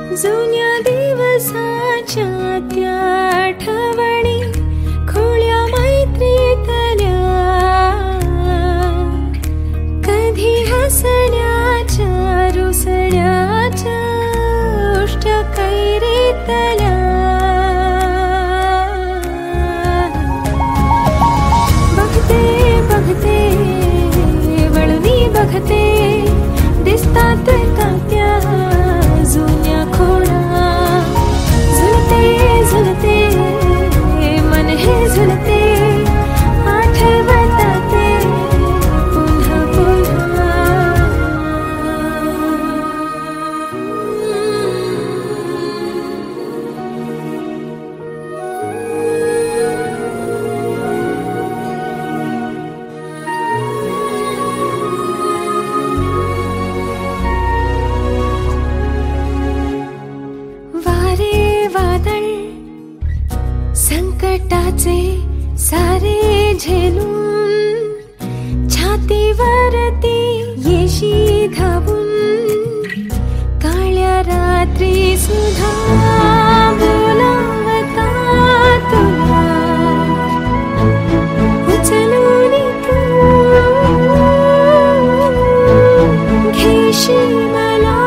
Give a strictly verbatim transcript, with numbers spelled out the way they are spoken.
जुन्या दिवसाच्या त्या आठवणी खुल्या मैत्रीतल्या, कधी हसण्याच्या रुसण्याच्या उष्ट कैरीतल्या. बघते बघते वळवी बघते, दिसतात का त्या जुन्या खोडा. झुलते झुलते मन हे झुलते, आठवतात ते पुन्हा पुन्हा. वारे वादळ संकटाचे सारे झेलून, छातीवरती येशी धावून, काळ्या रात्री सुद्धा बोलावता तुला. उचलून तू घेशी मला